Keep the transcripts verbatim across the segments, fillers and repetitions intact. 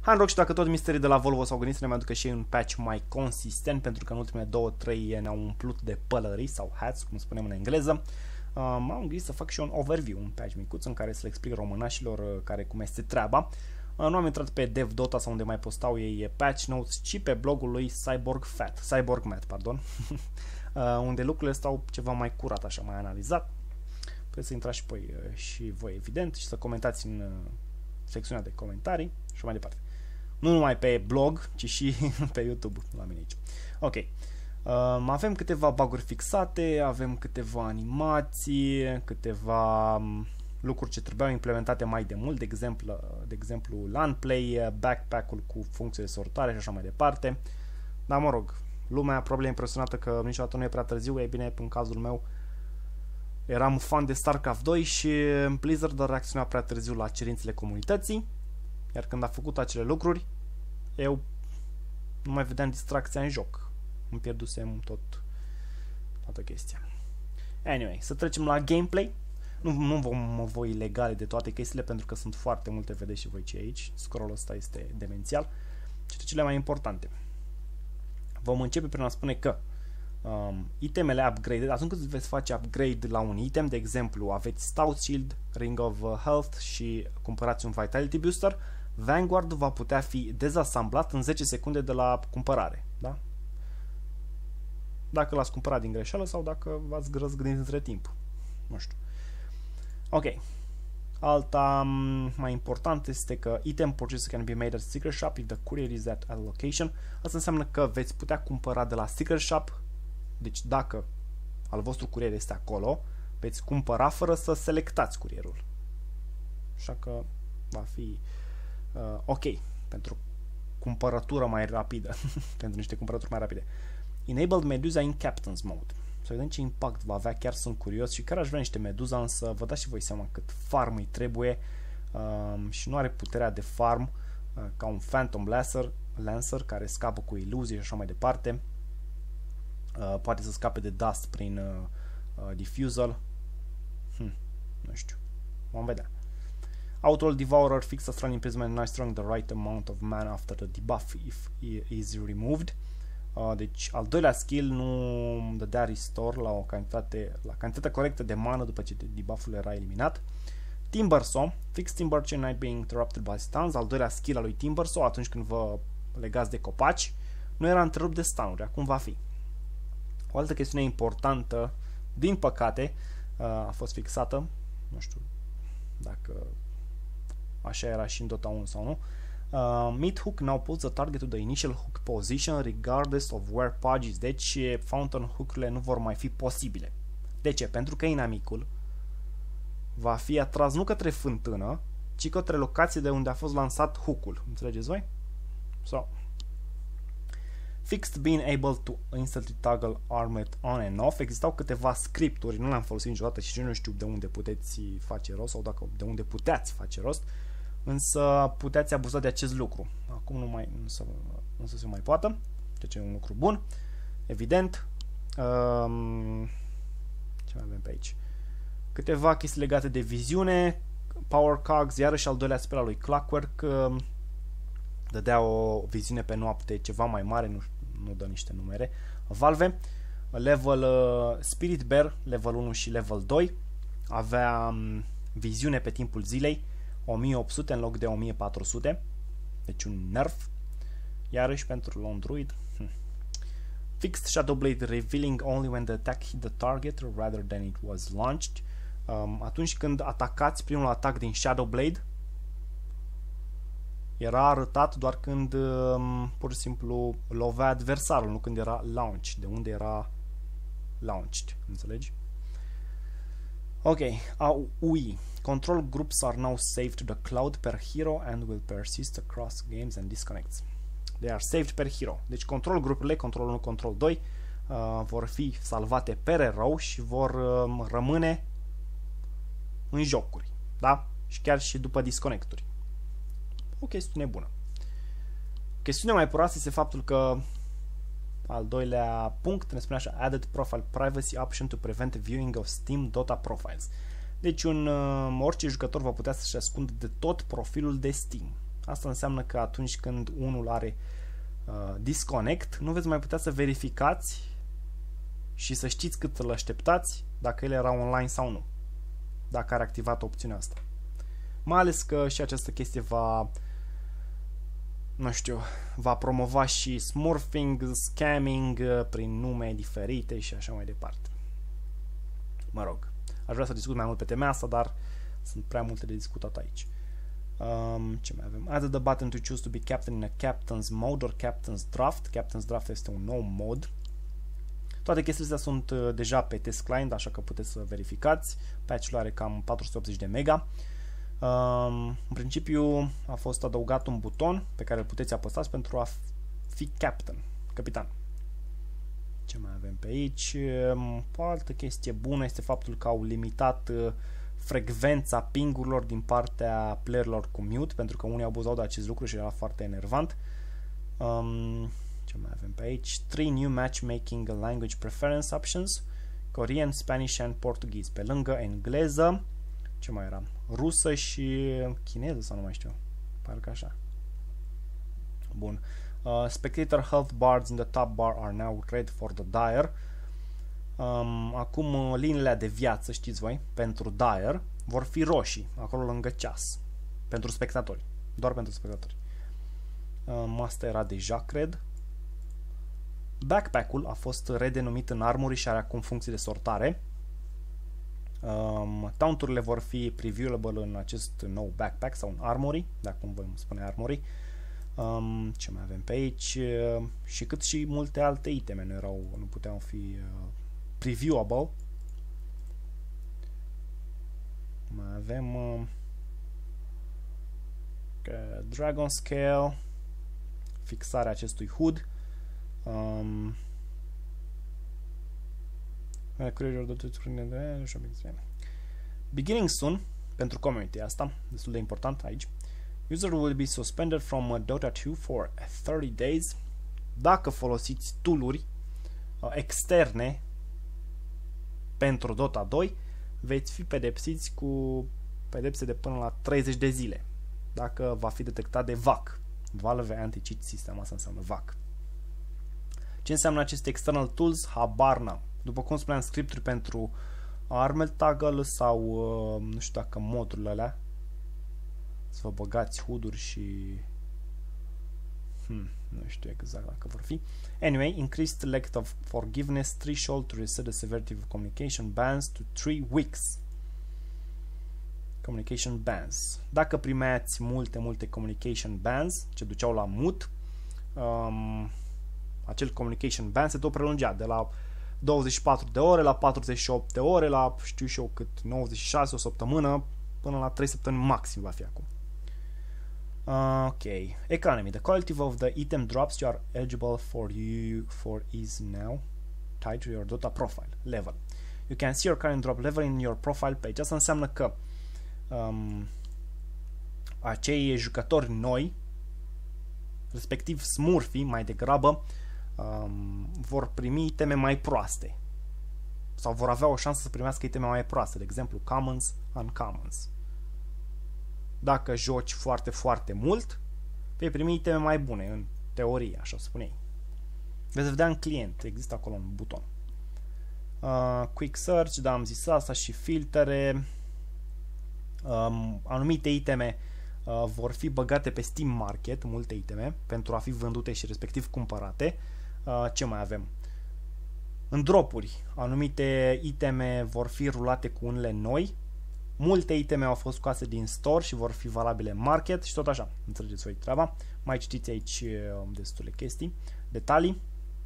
Hai în rog, și dacă tot misterii de la Volvo s-au gândit să ne mai aducă și ei un patch mai consistent, pentru că în ultimele două trei ne-au umplut de pălării sau hats, cum spunem în engleză, uh, m-am gândit să fac și un overview, un patch micuț în care să le explic românașilor uh, care cum este treaba. Uh, nu am intrat pe Dev Dota sau unde mai postau ei patch notes, ci pe blogul lui Cyborg Fat, Cyborg Matt, pardon, uh, unde lucrurile stau ceva mai curat, așa, mai analizat. Puteți să intrați și, poi, uh, și voi, evident, și să comentați în uh, secțiunea de comentarii și mai departe. Nu numai pe blog, ci și pe YouTube la mine aici. Ok. Uh, avem câteva bug-uri fixate, avem câteva animații, câteva um, lucruri ce trebuiau implementate mai de mult, de exemplu, de exemplu LAN Play, backpack-ul cu funcție de sortare și așa mai departe. Dar mă rog, lumea probabil e impresionată că niciodată nu e prea târziu. E bine, în cazul meu eram fan de StarCraft doi și Blizzard a reacționat prea târziu la cerințele comunității. Iar când a făcut acele lucruri, eu nu mai vedeam distracția în joc. Îmi pierdusem tot, toată chestia. Anyway, să trecem la gameplay. Nu, nu vom mă voi legale de toate chestiile, pentru că sunt foarte multe, vedeți și voi ce aici. Scrollul ăsta este demențial. Și cele mai importante. Vom începe prin a spune că um, itemele upgraded, atunci când veți face upgrade la un item, de exemplu, aveți Stout Shield, Ring of Health și cumpărați un Vitality Booster, Vanguard va putea fi dezasamblat în zece secunde de la cumpărare, da? Dacă l-ați cumpărat din greșeală sau dacă v-ați răzgândit între timp. Nu știu. Ok. Alta mai important este că item purchase can be made at Secret Shop if the courier is at a location. Asta înseamnă că veți putea cumpăra de la Secret Shop, deci dacă al vostru curier este acolo, veți cumpăra fără să selectați curierul. Așa că va fi uh, ok pentru cumpărătură mai rapidă. Pentru niște cumpărături mai rapide. Enabled Medusa in Captain's Mode. Să vedem ce impact va avea, chiar sunt curios și chiar aș vrea niște Medusa, însă vă dați și voi seama cât farm îi trebuie um, și nu are puterea de farm uh, ca un Phantom Lancer, Lancer care scapă cu iluzii și așa mai departe. Uh, poate să scape de dust prin uh, uh, diffusal. Hm, nu știu. Vom vedea. Outroll Devourer fixed a strong imprisonment and strong the right amount of mana after the debuff if is removed. Uh, deci al doilea skill nu dădea restore la o cantitate, la cantitatea corectă de mana după ce debuff-ul era eliminat. Timbersaw, fixed timber chain night being interrupted by stuns. Al doilea skill al lui Timbersaw, atunci când vă legați de copaci, nu era întrerupt de stun-uri, acum va fi. O altă chestiune importantă, din păcate, uh, a fost fixată, nu știu dacă așa era și în Dota unu sau nu. Uh, mid hook now puts the target to the initial hook position regardless of where Pudge is. Deci fountain hook-urile nu vor mai fi posibile. De ce? Pentru că inamicul va fi atras nu către fântână, ci către locație de unde a fost lansat hook-ul. Înțelegeți voi? So. Fixed being able to instantly toggle armor on and off. Existau câteva scripturi, nu le-am folosit niciodată și nu știu de unde puteți face rost sau dacă de unde puteți face rost. Însă puteți abuza de acest lucru. Acum nu mai nu să, nu să se mai poată. Deci e un lucru bun. Evident. Um, ce mai avem pe aici? Câteva chestii legate de viziune. Power Cogs, iarăși al doilea spell al lui Clockwork. Um, dădea o viziune pe noapte ceva mai mare. Nu, nu dă niște numere. Valve. Level uh, Spirit Bear, level unu și level doi. Avea um, viziune pe timpul zilei. o mie opt sute în loc de o mie patru sute. Deci un nerf. Iarăși pentru Lone Druid. Hm. Fixed Shadow Blade revealing only when the attack hit the target rather than it was launched. Um, atunci când atacați primul atac din Shadow Blade, era arătat doar când um, pur și simplu lovea adversarul, nu când era launch. De unde era launched. Înțelegi? Ok. A U I. Control groups are now saved to the cloud per hero and will persist across games and disconnects. They are saved per hero. Deci control grupurile, control unu, control doi, uh, vor fi salvate per erou și vor uh, rămâne în jocuri. Da? Și chiar și după disconnecturi. O chestiune bună. Chestiunea mai proastă este faptul că al doilea punct ne spune așa: added profile privacy option to prevent viewing of Steam Dota profiles. Deci un, uh, orice jucător va putea să-și ascundă de tot profilul de Steam. Asta înseamnă că atunci când unul are uh, disconnect, nu veți mai putea să verificați și să știți cât îl așteptați dacă el era online sau nu, dacă are activat opțiunea asta. Mai ales că și această chestie va, nu știu, va promova și smurfing, scamming prin nume diferite și așa mai departe. Mă rog, aș vrea să discut mai mult pe tema asta, dar sunt prea multe de discutat aici. Um, ce mai avem? Add the button to choose to be captain in a captain's mode or captain's draft. Captain's draft este un nou mod. Toate chestiile astea sunt uh, deja pe test client, așa că puteți să verificați. Patch-ul are cam patru sute optzeci de mega. Um, în principiu a fost adăugat un buton pe care îl puteți apăsați pentru a fi captain, capitan. Ce mai avem pe aici? Um, o altă chestie bună este faptul că au limitat uh, frecvența ping-urilor din partea playerilor cu mute, pentru că unii abuzau de acest lucru și era foarte enervant. Um, ce mai avem pe aici? Three new matchmaking language preference options: Korean, Spanish and Portuguese. Pe lângă engleză, ce mai era? Rusă și chineză sau nu mai știu. Parcă așa. Bun. Uh, spectator health bars in the top bar are now red for the dire. Um, acum liniile de viață, știți voi, pentru dire vor fi roșii, acolo lângă ceas. Pentru spectatori. Doar pentru spectatori. Um, asta era deja, cred. Backpack-ul a fost redenumit în Armory și are acum funcții de sortare. Um, Taunt-urile vor fi previewable în acest nou backpack sau în Armory, dacă cum voi spune Armory. Um, ce mai avem pe aici? Uh, și cât și multe alte iteme nu erau, nu puteau fi uh, previewable. Mai avem uh, Dragon Scale, fixarea acestui H U D. Um, Beginning soon, pentru community asta, destul de important aici. User will be suspended from Dota two for thirty days dacă folosiți tool-uri uh, externe pentru Dota doi, veți fi pedepsiți cu pedepse de până la treizeci de zile dacă va fi detectat de V A C. Valve Anti-Cheat System, asta înseamnă V A C. Ce înseamnă aceste external tools? Habar n-am. După cum spuneam, scripturi pentru Armel Toggle sau uh, nu știu dacă modurile alea să vă băgați H U D-uri și hmm, nu știu exact dacă vor fi. Anyway, increased length of forgiveness threshold to reset the severity of communication bans to three weeks. Communication bans. Dacă primeați multe, multe communication bans ce duceau la mut, um, acel communication ban se tot prelungea de la douăzeci și patru de ore la patruzeci și opt de ore, la știu și eu cât, nouăzeci și șase, o săptămână, până la trei săptămâni maxim va fi acum. Uh, ok. Economy. The quality of the item drops you are eligible for you for is now tied to your Dota profile level. You can see your current drop level in your profile page. Asta înseamnă că um, acei jucători noi, respectiv smurfii mai degrabă, um, vor primi iteme mai proaste sau vor avea o șansă să primească iteme mai proaste, de exemplu commons, uncommons. Dacă joci foarte, foarte mult, vei primi iteme mai bune, în teorie, așa spune ei. Veți vedea în client, există acolo un buton. Uh, quick search, da, am zis asta, și filtere. Um, anumite iteme uh, vor fi băgate pe Steam Market, multe iteme, pentru a fi vândute și respectiv cumpărate. Uh, ce mai avem? În dropuri, anumite iteme vor fi rulate cu unele noi. Multe iteme au fost scoase din store și vor fi valabile în market și tot așa. Înțelegeți voi treaba. Mai citiți aici uh, destule chestii, detalii.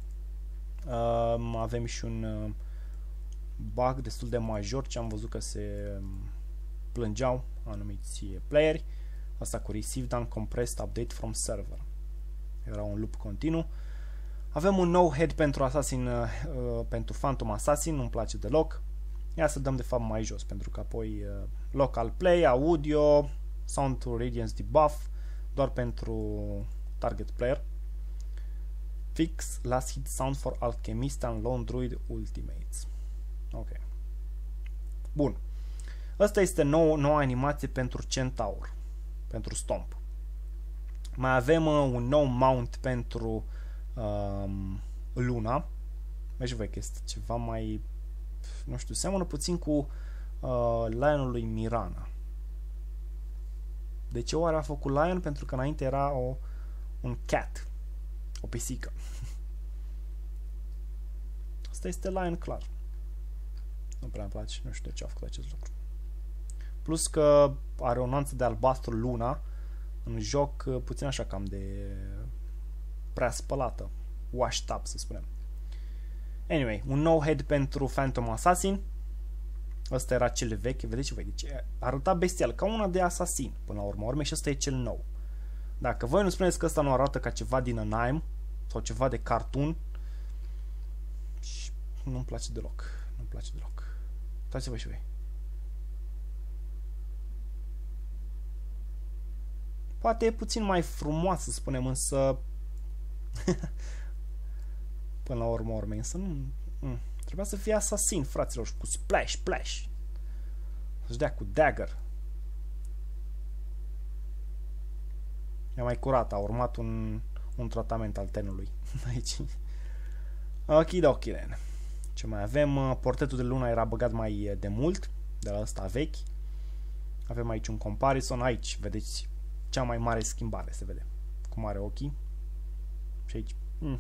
Uh, avem și un uh, bug destul de major ce am văzut că se uh, plângeau anumiți playeri. Asta cu received uncompressed update from server. Era un loop continuu. Avem un nou head pentru Assassin, uh, pentru Phantom Assassin, nu-mi place deloc. Ia să dăm de fapt mai jos, pentru că apoi uh, local play, audio, sound to radiance debuff, doar pentru target player. Fix last hit sound for Alchemist and Lone Druid Ultimates. Ok. Bun. Asta este nou, noua animație pentru Centaur, pentru Stomp. Mai avem uh, un nou mount pentru um, Luna. Vezi voi că este ceva mai, nu știu, seamănă puțin cu uh, Lionul lui Mirana. De ce oare a făcut Lion? Pentru că înainte era o, un cat, o pisică. Asta este Lion clar. Nu prea îmi place, nu știu de ce a făcut acest lucru. Plus că are o nuanță de albastru Luna în joc, puțin așa cam de prea spălată, washed up să spunem. Anyway, un nou head pentru Phantom Assassin. Ăsta era cel vechi, vedeți ce voi, deci arăta bestial, ca una de asasin până la urmă, urme și ăsta e cel nou. Dacă voi nu spuneți că ăsta nu arată ca ceva din anime sau ceva de cartoon, nu-mi place deloc, nu-mi place deloc. Uitați-vă și voi. Poate e puțin mai frumoasă, să spunem, însă până la urmă urme, însă nu... Mm. Trebuia să fie asasin, fraților, cu splash, splash. Să-și dea cu dagger. E mai curat, a urmat un, un tratament al tenului aici. Ok, then. Ce mai avem? Portretul de Luna era băgat mai de mult, de la ăsta vechi. Avem aici un comparison, aici, vedeți, cea mai mare schimbare, se vede. Cum are ochii. Și aici, mm.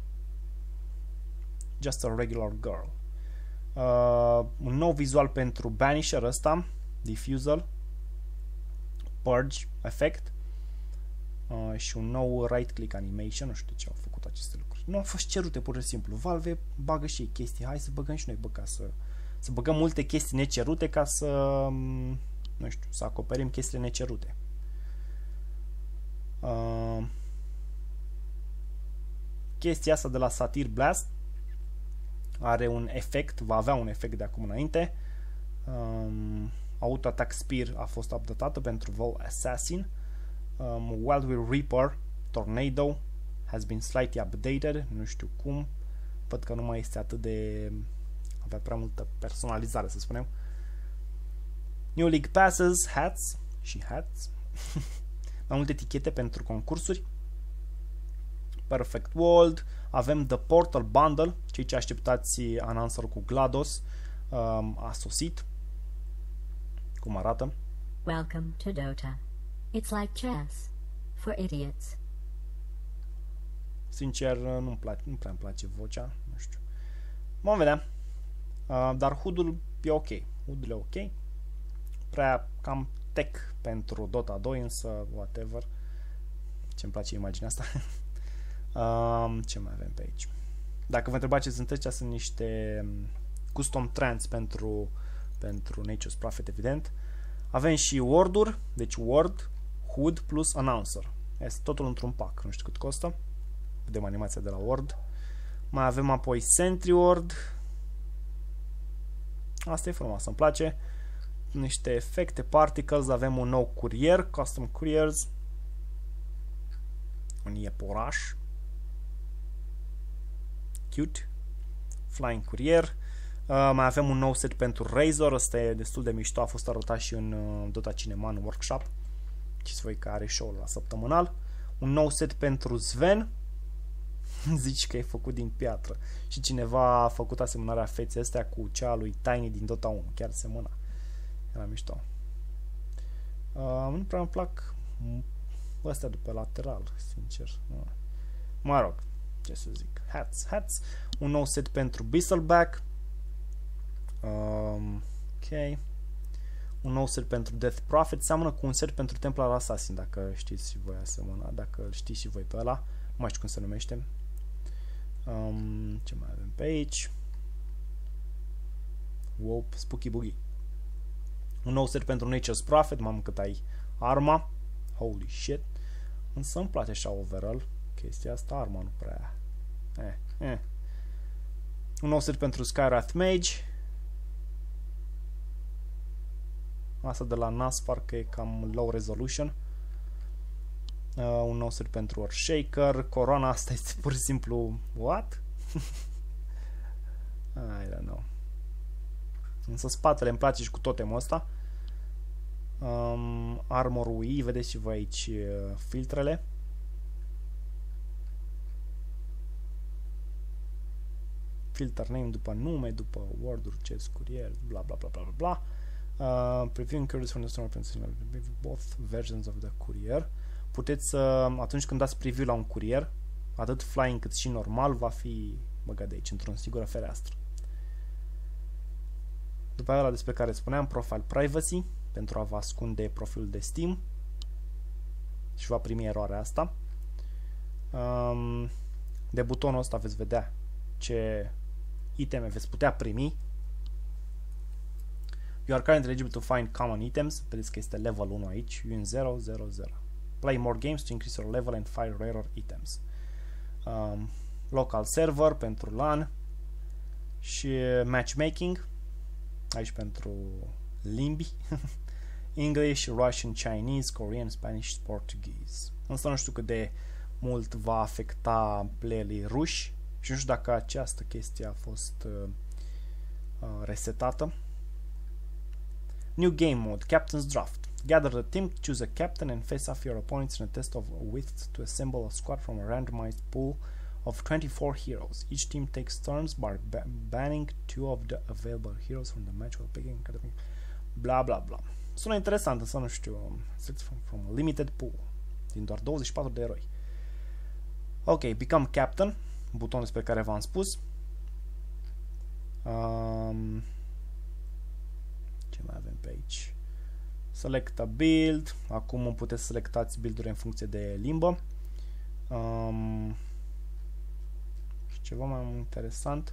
Just a regular girl. Uh, un nou vizual pentru Banisher ăsta, Diffusal, Purge Effect uh, și un nou right click animation, nu știu de ce au făcut aceste lucruri. Nu au fost cerute pur și simplu. Valve bagă și ei chestii, hai să băgăm și noi, bă, ca să, să băgăm multe chestii necerute ca să, nu știu, să acoperim chestiile necerute. Uh, chestia asta de la Satyr Blast are un efect, va avea un efect de acum înainte. Um, Auto Attack Spear a fost updatată pentru Vol Assassin. Um, Wild Will Reaper Tornado has been slightly updated. Nu știu cum. Văd că nu mai este atât de... avea prea multă personalizare, să spunem. New League Passes, Hats și Hats. Mai multe etichete pentru concursuri. Perfect World. Avem The Portal Bundle. Cei ce așteptați announcer cu GLaDOS um, a sosit. Cum arată? Welcome to Dota. It's like chess for idiots. Sincer, nu-mi place, nu prea îmi place vocea, nu știu. Vom vedea. Uh, dar H U D-ul e ok. H U D-ul e ok. Prea cam tech pentru Dota doi, însă whatever. Ce-mi place imaginea asta. Um, ce mai avem pe aici? Dacă vă întrebați ce sunt ăștia, sunt niște custom trends pentru, pentru Nature's Prophet, evident. Avem și Word-uri, deci Word, H U D plus Announcer. Este totul într-un pack, nu știu cât costă. Vedem animația de la Word. Mai avem apoi Sentry Word. Asta e frumos, îmi place. Niște efecte, particles, avem un nou curier, custom couriers. Un iepuraș. Cute. Flying Courier. Uh, mai avem un nou set pentru Razor. Ăsta e destul de mișto. A fost arătat și în uh, Dota Cinema, în workshop. Știți voi că are show-ul la săptămânal. Un nou set pentru Sven. Zici că e făcut din piatră. Și cineva a făcut asemănarea feței astea cu cea lui Tiny din Dota unu. Chiar semăna. Era mișto. Uh, nu prea îmi plac astea după lateral, sincer. Uh. Mă rog. Ce să zic, hats, hats, un nou set pentru Bristleback, um, ok, un nou set pentru Death Prophet, seamănă cu un set pentru Templar Assassin, dacă știți și voi asemenea, dacă îl știți și voi pe ăla, nu mai știu cum se numește. Um, ce mai avem pe aici? Wow, Spooky Boogie. Un nou set pentru Nature's Prophet, mamă cât ai arma, holy shit, însă îmi place așa overall. Chestia asta, arma nu prea... Eh, eh. Un nou set pentru Skywrath Mage. Asta de la N A S parcă e cam low resolution. Uh, un nou set pentru Earthshaker. Corona asta este pur și simplu... What? I don't know. Însă spatele îmi place și cu totemul ăsta. Um, Armor U I, vedeți și voi aici uh, filtrele. filter name după nume, după word-uri, chest, courier, bla bla bla bla bla bla. Uh, previewing queries from the store with both versions of the courier. Puteți, uh, atunci când dați preview la un courier, atât flying cât și normal va fi băgat de aici, într-o sigură fereastră. După aia, despre care spuneam, profile privacy, pentru a vă ascunde profilul de Steam și va primi eroarea asta. Um, de butonul ăsta veți vedea ce iteme veți putea primi. You are currently eligible to find common items. Vedeți că este level unu aici, U N zero zero zero. Play more games to increase your level and find rarer items. Um, local server pentru LAN și matchmaking aici pentru limbi. English, Russian, Chinese, Korean, Spanish, Portuguese. Însă nu știu cât de mult va afecta playerii ruși și nu știu dacă această chestie a fost uh, uh, resetată. New game mode, Captain's Draft. Gather the team, choose a captain and face off your opponents in a test of wits to assemble a squad from a randomized pool of twenty-four heroes. Each team takes turns by ba banning two of the available heroes from the match while picking bla bla bla. Sună interesant, însă nu știu. Select from, from a limited pool. Din doar douăzeci și patru de eroi. Ok, become captain. Butonul despre care v-am spus. Um, ce mai avem pe aici? Select a build. Acum puteți selectați build-uri în funcție de limbă. Um, și ceva mai interesant.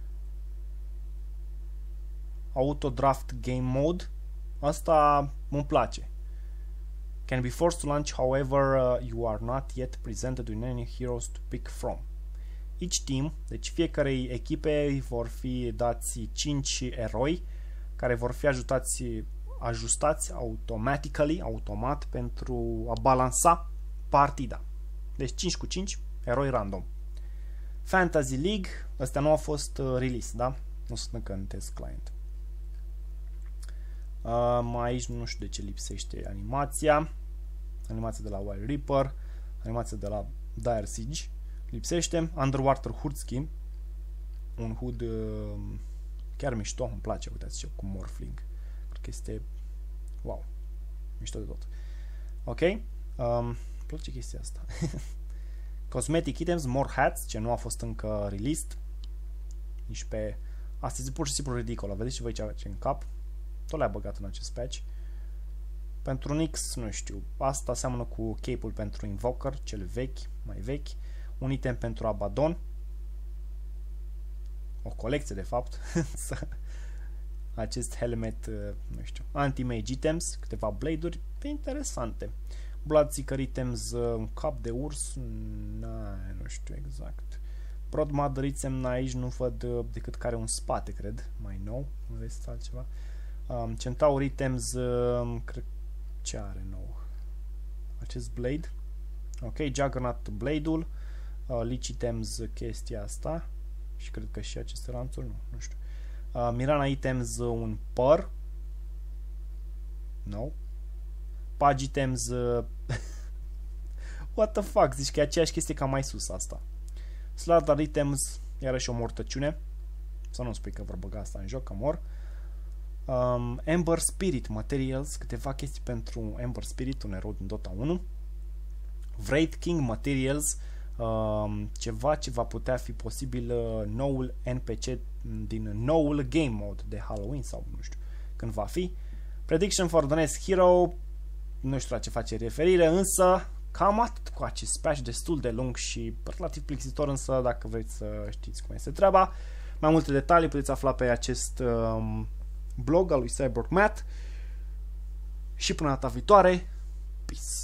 Auto draft game mode. Asta îmi place. Can be forced to launch however uh, you are not yet presented with any heroes to pick from. Each team, deci fiecarei echipe vor fi dați cinci eroi care vor fi ajutați, ajustați automatically, automat pentru a balansa partida. Deci cinci cu cinci, eroi random. Fantasy League, ăstea nu au fost uh, release, da? Nu sunt încă în test client. Uh, aici nu știu de ce lipsește animația. Animația de la Wild Reaper, animația de la Dire Siege. Lipsește. Underwater Hurtski. Un H U D uh, chiar mișto, îmi place, uitați ce cu Morphling. Cred că este wow, mișto de tot. Ok. Um, îmi place chestia asta. Cosmetic items, more hats, ce nu a fost încă released. Nici pe... Asta este pur și simplu ridicolă. Vedeți și voi ce face în cap. Tot le-a băgat în acest patch. Pentru Nyx, nu știu, asta seamănă cu cape-ul pentru Invoker, cel vechi, mai vechi, un item pentru Abaddon, o colecție de fapt, acest helmet, nu știu, anti-mage items, câteva blade-uri interesante, Bloodseeker items, un cap de urs, na, nu știu exact, Broadmother item aici nu văd decât care un spate, cred, mai nou, nu vezi altceva. Um, Centaur items, um, cred ce are nou acest blade. Ok, Juggernaut blade-ul, uh, Lich items chestia asta și cred că și aceste lanțuri, nu, nu știu. Uh, Mirana items un păr. No. Page items uh, what the fuck, zici că e aceeași chestie ca mai sus asta. Slaughter items, iarăși o mortăciune. Să nu spui că vor băga asta în joc, că mor. Um, Ember Spirit Materials, câteva chestii pentru Ember Spirit, un erou din Dota unu. Wraith King Materials, um, ceva ce va putea fi posibil uh, noul N P C din noul Game Mode de Halloween sau nu știu când va fi. Prediction for the next hero, nu știu la ce face referire, însă cam atât cu acest patch, destul de lung și relativ plictisitor, însă dacă vreți să știți cum este treaba, mai multe detalii puteți afla pe acest um, blog al lui Cyborg Matt și până data viitoare, peace!